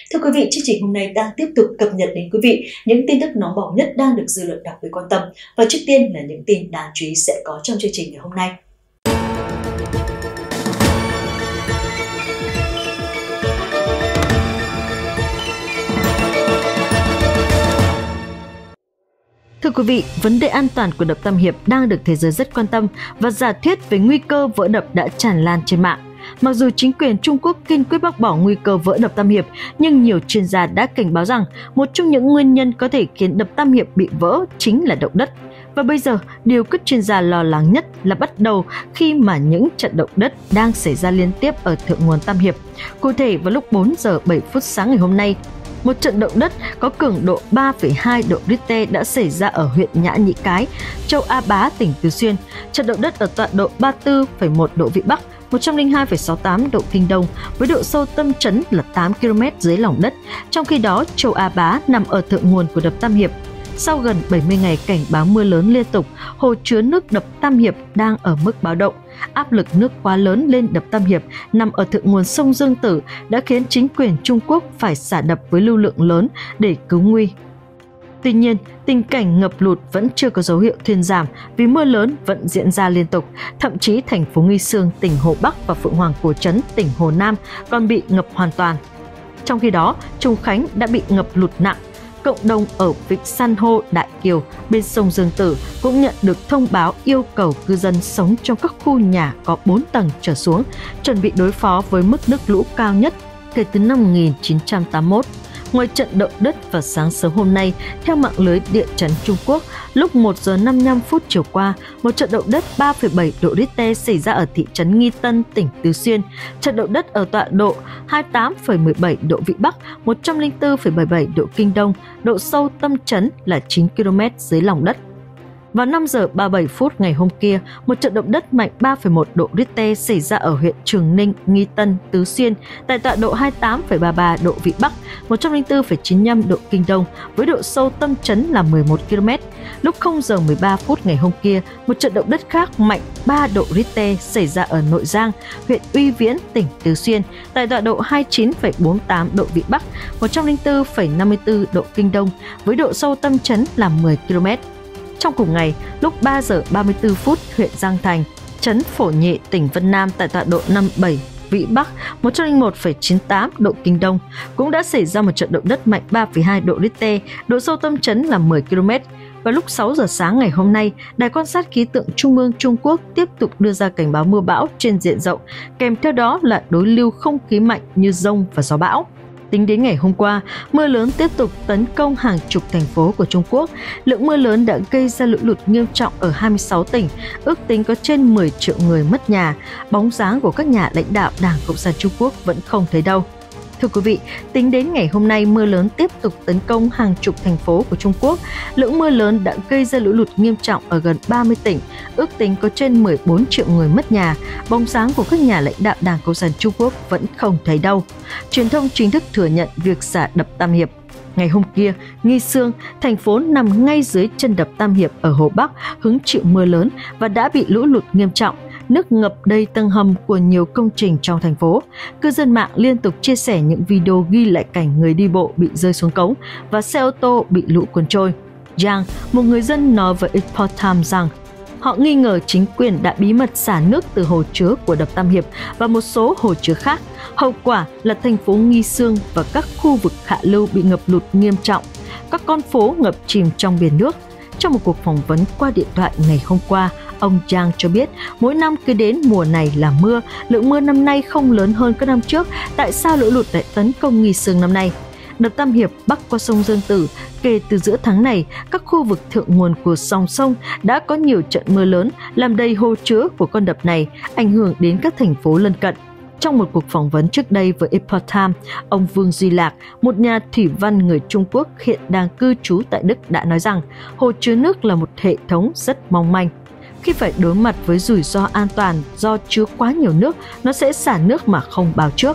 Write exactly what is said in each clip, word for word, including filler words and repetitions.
Thưa quý vị, chương trình hôm nay đang tiếp tục cập nhật đến quý vị những tin tức nóng bỏng nhất đang được dư luận đặc biệt quan tâm. Và trước tiên là những tin đáng chú ý sẽ có trong chương trình ngày hôm nay. Thưa quý vị, vấn đề an toàn của đập Tam Hiệp đang được thế giới rất quan tâm và giả thuyết về nguy cơ vỡ đập đã tràn lan trên mạng. Mặc dù chính quyền Trung Quốc kiên quyết bác bỏ nguy cơ vỡ đập Tam Hiệp, nhưng nhiều chuyên gia đã cảnh báo rằng một trong những nguyên nhân có thể khiến đập Tam Hiệp bị vỡ chính là động đất. Và bây giờ, điều các chuyên gia lo lắng nhất là bắt đầu khi mà những trận động đất đang xảy ra liên tiếp ở thượng nguồn Tam Hiệp. Cụ thể, vào lúc bốn giờ bảy phút sáng ngày hôm nay, một trận động đất có cường độ ba phẩy hai độ Richter đã xảy ra ở huyện Nhã Nhĩ Cái, châu A Bá, tỉnh Tứ Xuyên. Trận động đất ở tọa độ ba mươi tư phẩy một độ Vĩ Bắc, một trăm lẻ hai phẩy sáu mươi tám độ Kinh Đông, với độ sâu tâm chấn là tám ki lô mét dưới lòng đất. Trong khi đó, châu A Bá nằm ở thượng nguồn của đập Tam Hiệp. Sau gần bảy mươi ngày cảnh báo mưa lớn liên tục, hồ chứa nước đập Tam Hiệp đang ở mức báo động. Áp lực nước quá lớn lên đập Tam Hiệp nằm ở thượng nguồn sông Dương Tử đã khiến chính quyền Trung Quốc phải xả đập với lưu lượng lớn để cứu nguy. Tuy nhiên, tình cảnh ngập lụt vẫn chưa có dấu hiệu thuyên giảm vì mưa lớn vẫn diễn ra liên tục. Thậm chí thành phố Nghi Sương, tỉnh Hồ Bắc và Phượng Hoàng Cổ Trấn, tỉnh Hồ Nam còn bị ngập hoàn toàn. Trong khi đó, Trùng Khánh đã bị ngập lụt nặng. Cộng đồng ở vịnh San hô Đại Kiều bên sông Dương Tử cũng nhận được thông báo yêu cầu cư dân sống trong các khu nhà có bốn tầng trở xuống chuẩn bị đối phó với mức nước lũ cao nhất kể từ năm một nghìn chín trăm tám mươi mốt. Ngoài trận động đất vào sáng sớm hôm nay, theo mạng lưới địa chấn Trung Quốc, lúc một giờ năm mươi lăm phút chiều qua, một trận động đất ba phẩy bảy độ Richter xảy ra ở thị trấn Nghi Tân, tỉnh Tứ Xuyên. Trận động đất ở tọa độ hai mươi tám phẩy mười bảy độ Vĩ Bắc, một trăm lẻ bốn phẩy bảy mươi bảy độ Kinh Đông, độ sâu tâm chấn là chín ki lô mét dưới lòng đất. Vào năm giờ ba mươi bảy phút ngày hôm kia, một trận động đất mạnh ba phẩy một độ Richter xảy ra ở huyện Trường Ninh, Nghi Tân, Tứ Xuyên tại tọa độ hai mươi tám phẩy ba mươi ba độ Vĩ Bắc, một trăm lẻ bốn phẩy chín mươi lăm độ Kinh Đông với độ sâu tâm chấn là mười một ki lô mét. Lúc không giờ mười ba phút ngày hôm kia, một trận động đất khác mạnh ba độ Richter xảy ra ở Nội Giang, huyện Uy Viễn, tỉnh Tứ Xuyên tại tọa độ hai mươi chín phẩy bốn mươi tám độ Vĩ Bắc, một trăm lẻ bốn phẩy năm mươi tư độ Kinh Đông với độ sâu tâm chấn là mười ki lô mét. Trong cùng ngày, lúc ba giờ ba mươi tư phút, huyện Giang Thành, trấn Phổ Nhị, tỉnh Vân Nam tại tọa độ năm mươi bảy Vĩ Bắc, một trăm lẻ một phẩy chín mươi tám độ Kinh Đông cũng đã xảy ra một trận động đất mạnh ba phẩy hai độ Richter, độ sâu tâm chấn là mười ki lô mét. Vào lúc sáu giờ sáng ngày hôm nay, Đài quan sát khí tượng Trung ương Trung Quốc tiếp tục đưa ra cảnh báo mưa bão trên diện rộng, kèm theo đó là đối lưu không khí mạnh như dông và gió bão. Tính đến ngày hôm qua, mưa lớn tiếp tục tấn công hàng chục thành phố của Trung Quốc. Lượng mưa lớn đã gây ra lũ lụt nghiêm trọng ở hai mươi sáu tỉnh, ước tính có trên mười triệu người mất nhà. Bóng dáng của các nhà lãnh đạo Đảng Cộng sản Trung Quốc vẫn không thấy đâu. Thưa quý vị, tính đến ngày hôm nay, mưa lớn tiếp tục tấn công hàng chục thành phố của Trung Quốc. Lượng mưa lớn đã gây ra lũ lụt nghiêm trọng ở gần ba mươi tỉnh, ước tính có trên mười bốn triệu người mất nhà. Bóng dáng của các nhà lãnh đạo Đảng Cộng sản Trung Quốc vẫn không thấy đâu. Truyền thông chính thức thừa nhận việc xả đập Tam Hiệp. Ngày hôm kia, Nghi Sương, thành phố nằm ngay dưới chân đập Tam Hiệp ở Hồ Bắc, hứng chịu mưa lớn và đã bị lũ lụt nghiêm trọng. Nước ngập đầy tầng hầm của nhiều công trình trong thành phố. Cư dân mạng liên tục chia sẻ những video ghi lại cảnh người đi bộ bị rơi xuống cống và xe ô tô bị lũ cuốn trôi. Giang, một người dân nói với Epoch Times rằng họ nghi ngờ chính quyền đã bí mật xả nước từ hồ chứa của đập Tam Hiệp và một số hồ chứa khác. Hậu quả là thành phố Nghi Sương và các khu vực hạ lưu bị ngập lụt nghiêm trọng. Các con phố ngập chìm trong biển nước. Trong một cuộc phỏng vấn qua điện thoại ngày hôm qua, ông Giang cho biết mỗi năm cứ đến mùa này là mưa, lượng mưa năm nay không lớn hơn các năm trước. Tại sao lũ lụt lại tấn công Nghi Sương năm nay? Đập Tam Hiệp bắc qua sông Dương Tử, kể từ giữa tháng này, các khu vực thượng nguồn của dòng sông đã có nhiều trận mưa lớn làm đầy hồ chứa của con đập này, ảnh hưởng đến các thành phố lân cận. Trong một cuộc phỏng vấn trước đây với Epoch Times, ông Vương Duy Lạc, một nhà thủy văn người Trung Quốc hiện đang cư trú tại Đức đã nói rằng hồ chứa nước là một hệ thống rất mong manh. Khi phải đối mặt với rủi ro an toàn do chứa quá nhiều nước, nó sẽ xả nước mà không báo trước.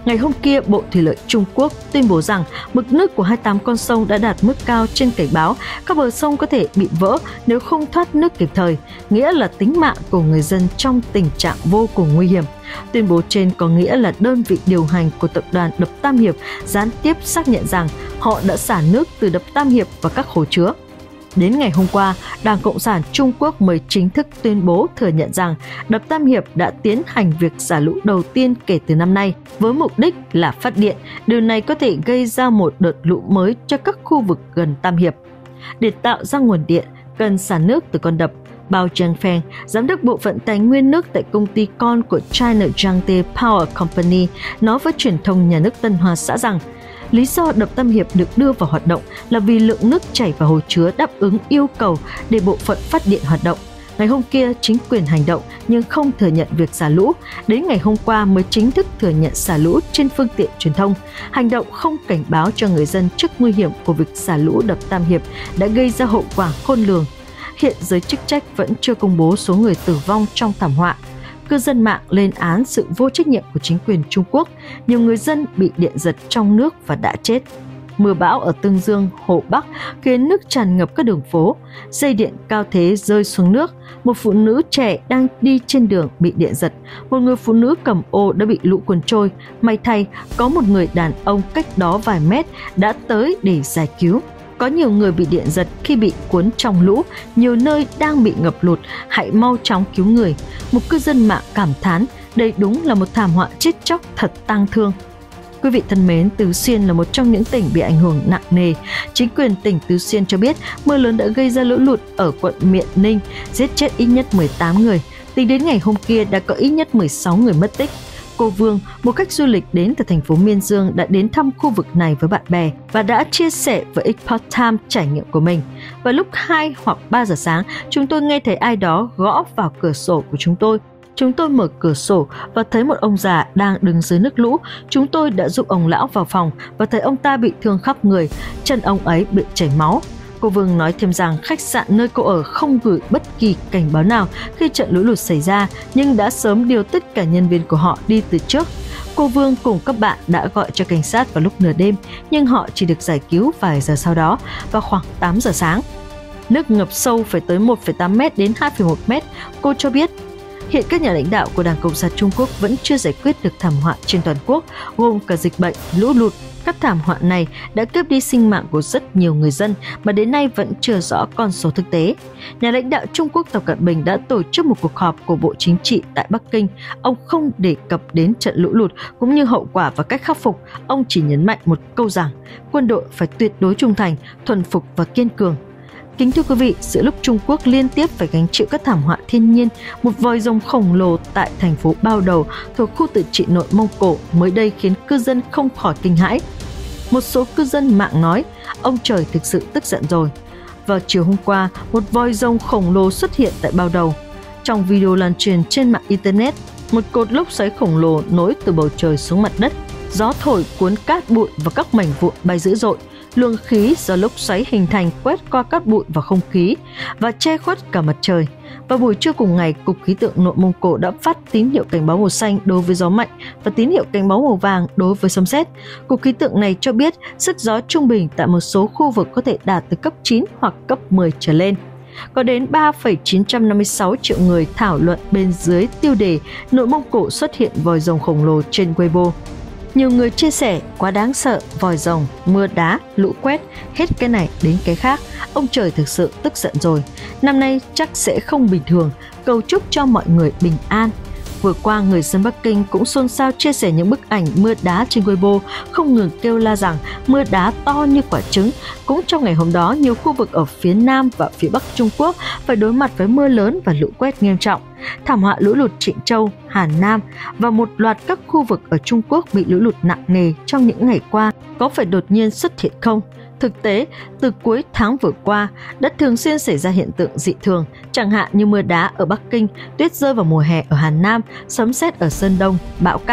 Ngày hôm kia, Bộ Thủy lợi Trung Quốc tuyên bố rằng mực nước của hai mươi tám con sông đã đạt mức cao trên cảnh báo, các bờ sông có thể bị vỡ nếu không thoát nước kịp thời, nghĩa là tính mạng của người dân trong tình trạng vô cùng nguy hiểm. Tuyên bố trên có nghĩa là đơn vị điều hành của tập đoàn đập Tam Hiệp gián tiếp xác nhận rằng họ đã xả nước từ đập Tam Hiệp vào các hồ chứa. Đến ngày hôm qua, Đảng Cộng sản Trung Quốc mới chính thức tuyên bố thừa nhận rằng đập Tam Hiệp đã tiến hành việc xả lũ đầu tiên kể từ năm nay với mục đích là phát điện. Điều này có thể gây ra một đợt lũ mới cho các khu vực gần Tam Hiệp. Để tạo ra nguồn điện, cần xả nước từ con đập. Bao Zhengfeng, giám đốc bộ phận tài nguyên nước tại công ty con của China Yangtze Power Company, nói với truyền thông nhà nước Tân Hoa Xã rằng lý do đập Tam Hiệp được đưa vào hoạt động là vì lượng nước chảy vào hồ chứa đáp ứng yêu cầu để bộ phận phát điện hoạt động. Ngày hôm kia, chính quyền hành động nhưng không thừa nhận việc xả lũ. Đến ngày hôm qua mới chính thức thừa nhận xả lũ trên phương tiện truyền thông. Hành động không cảnh báo cho người dân trước nguy hiểm của việc xả lũ đập Tam Hiệp đã gây ra hậu quả khôn lường. Hiện giới chức trách vẫn chưa công bố số người tử vong trong thảm họa. Cư dân mạng lên án sự vô trách nhiệm của chính quyền Trung Quốc. Nhiều người dân bị điện giật trong nước và đã chết. Mưa bão ở Tương Dương, Hồ Bắc khiến nước tràn ngập các đường phố. Dây điện cao thế rơi xuống nước. Một phụ nữ trẻ đang đi trên đường bị điện giật. Một người phụ nữ cầm ô đã bị lũ cuốn trôi. May thay, có một người đàn ông cách đó vài mét đã tới để giải cứu. Có nhiều người bị điện giật khi bị cuốn trong lũ, nhiều nơi đang bị ngập lụt, hãy mau chóng cứu người. Một cư dân mạng cảm thán, đây đúng là một thảm họa chết chóc thật tang thương. Quý vị thân mến, Tứ Xuyên là một trong những tỉnh bị ảnh hưởng nặng nề. Chính quyền tỉnh Tứ Xuyên cho biết mưa lớn đã gây ra lũ lụt ở quận Miện Ninh, giết chết ít nhất mười tám người. Tính đến ngày hôm kia đã có ít nhất mười sáu người mất tích. Cô Vương, một khách du lịch đến từ thành phố Miên Dương, đã đến thăm khu vực này với bạn bè và đã chia sẻ với Epoch Times trải nghiệm của mình. Vào lúc hai hoặc ba giờ sáng, chúng tôi nghe thấy ai đó gõ vào cửa sổ của chúng tôi. Chúng tôi mở cửa sổ và thấy một ông già đang đứng dưới nước lũ. Chúng tôi đã giúp ông lão vào phòng và thấy ông ta bị thương khắp người, chân ông ấy bị chảy máu. Cô Vương nói thêm rằng khách sạn nơi cô ở không gửi bất kỳ cảnh báo nào khi trận lũ lụt xảy ra, nhưng đã sớm điều tất cả nhân viên của họ đi từ trước. Cô Vương cùng các bạn đã gọi cho cảnh sát vào lúc nửa đêm, nhưng họ chỉ được giải cứu vài giờ sau đó, vào khoảng tám giờ sáng. Nước ngập sâu phải tới một phẩy tám mét đến hai phẩy một mét, cô cho biết. Hiện các nhà lãnh đạo của Đảng Cộng sản Trung Quốc vẫn chưa giải quyết được thảm họa trên toàn quốc, gồm cả dịch bệnh, lũ lụt. Các thảm họa này đã cướp đi sinh mạng của rất nhiều người dân mà đến nay vẫn chưa rõ con số thực tế. Nhà lãnh đạo Trung Quốc Tập Cận Bình đã tổ chức một cuộc họp của Bộ Chính trị tại Bắc Kinh. Ông không đề cập đến trận lũ lụt cũng như hậu quả và cách khắc phục. Ông chỉ nhấn mạnh một câu rằng quân đội phải tuyệt đối trung thành, thuần phục và kiên cường. Kính thưa quý vị, giữa lúc Trung Quốc liên tiếp phải gánh chịu các thảm họa thiên nhiên, một vòi rồng khổng lồ tại thành phố Bao Đầu thuộc khu tự trị nội Mông Cổ mới đây khiến cư dân không khỏi kinh hãi. Một số cư dân mạng nói, ông trời thực sự tức giận rồi. Vào chiều hôm qua, một vòi rồng khổng lồ xuất hiện tại Bao Đầu. Trong video lan truyền trên mạng Internet, một cột lốc xoáy khổng lồ nối từ bầu trời xuống mặt đất. Gió thổi cuốn cát bụi và các mảnh vụn bay dữ dội. Luồng khí do lốc xoáy hình thành quét qua cát bụi và không khí và che khuất cả mặt trời. Vào buổi trưa cùng ngày, Cục Khí tượng Nội Mông Cổ đã phát tín hiệu cảnh báo màu xanh đối với gió mạnh và tín hiệu cảnh báo màu vàng đối với sấm sét. Cục khí tượng này cho biết sức gió trung bình tại một số khu vực có thể đạt từ cấp chín hoặc cấp mười trở lên. Có đến ba phẩy chín trăm năm mươi sáu triệu người thảo luận bên dưới tiêu đề Nội Mông Cổ xuất hiện vòi rồng khổng lồ trên Weibo. Nhiều người chia sẻ quá đáng sợ, vòi rồng, mưa đá, lũ quét, hết cái này đến cái khác. Ông trời thực sự tức giận rồi. Năm nay chắc sẽ không bình thường, cầu chúc cho mọi người bình an. Vừa qua, người dân Bắc Kinh cũng xôn xao chia sẻ những bức ảnh mưa đá trên Weibo, không ngừng kêu la rằng mưa đá to như quả trứng. Cũng trong ngày hôm đó, nhiều khu vực ở phía Nam và phía Bắc Trung Quốc phải đối mặt với mưa lớn và lũ quét nghiêm trọng. Thảm họa lũ lụt Trịnh Châu, Hà Nam và một loạt các khu vực ở Trung Quốc bị lũ lụt nặng nề trong những ngày qua có phải đột nhiên xuất hiện không? Thực tế, từ cuối tháng vừa qua, đã thường xuyên xảy ra hiện tượng dị thường, chẳng hạn như mưa đá ở Bắc Kinh, tuyết rơi vào mùa hè ở Hà Nam, sấm sét ở Sơn Đông, bão cát.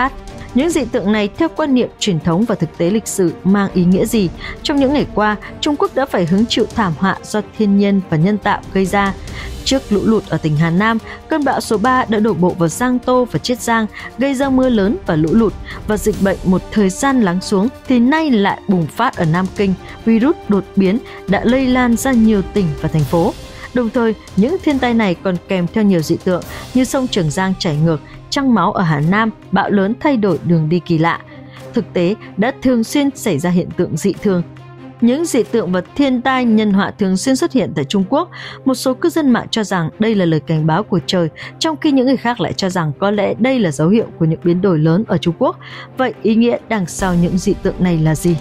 Những dị tượng này theo quan niệm truyền thống và thực tế lịch sử mang ý nghĩa gì? Trong những ngày qua, Trung Quốc đã phải hứng chịu thảm họa do thiên nhiên và nhân tạo gây ra. Trước lũ lụt ở tỉnh Hà Nam, cơn bão số ba đã đổ bộ vào Giang Tô và Chiết Giang, gây ra mưa lớn và lũ lụt, và dịch bệnh một thời gian lắng xuống thì nay lại bùng phát ở Nam Kinh, virus đột biến đã lây lan ra nhiều tỉnh và thành phố. Đồng thời, những thiên tai này còn kèm theo nhiều dị tượng như sông Trường Giang chảy ngược, trăng máu ở Hà Nam, bão lớn thay đổi đường đi kỳ lạ. Thực tế đã thường xuyên xảy ra hiện tượng dị thường. Những dị tượng và thiên tai nhân họa thường xuyên xuất hiện tại Trung Quốc. Một số cư dân mạng cho rằng đây là lời cảnh báo của trời, trong khi những người khác lại cho rằng có lẽ đây là dấu hiệu của những biến đổi lớn ở Trung Quốc. Vậy ý nghĩa đằng sau những dị tượng này là gì?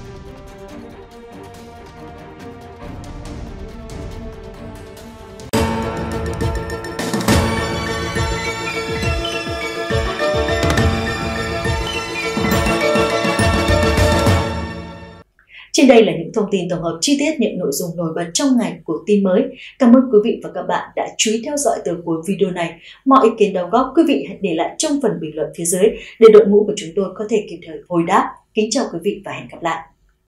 Trên đây là những thông tin tổng hợp chi tiết những nội dung nổi bật trong ngày của tin mới. Cảm ơn quý vị và các bạn đã chú ý theo dõi từ cuối video này. Mọi ý kiến đóng góp quý vị hãy để lại trong phần bình luận phía dưới để đội ngũ của chúng tôi có thể kịp thời hồi đáp. Kính chào quý vị và hẹn gặp lại.